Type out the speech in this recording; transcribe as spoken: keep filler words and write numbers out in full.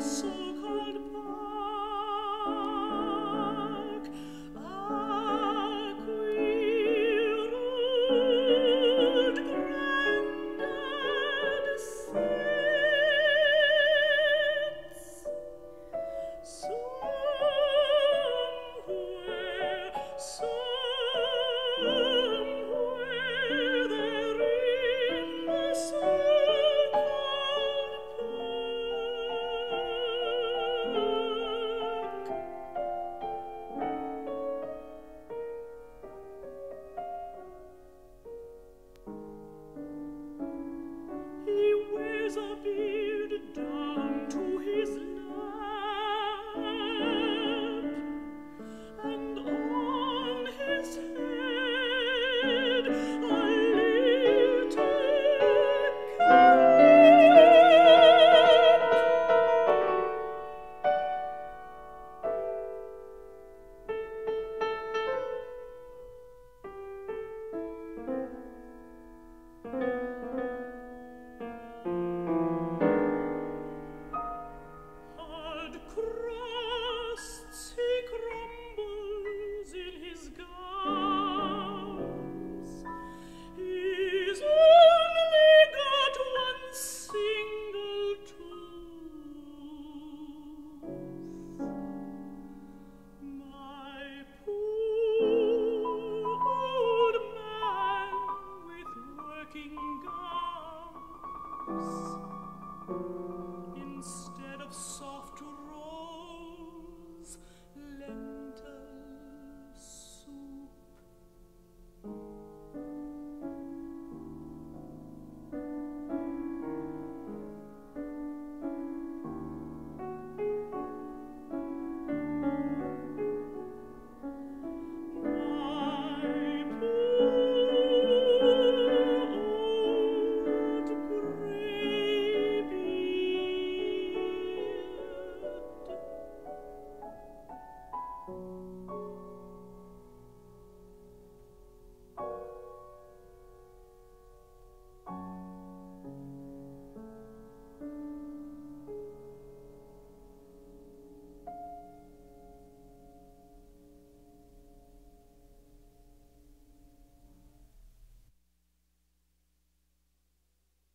so-called park, acquired granddad sits somewhere, somewhere there in the so-called he wears a beard down to his lap, and on his head a little cap. Hard crusts he crumbles in his gums. He's only got one single tooth. My poor old man with working gums, instead of soft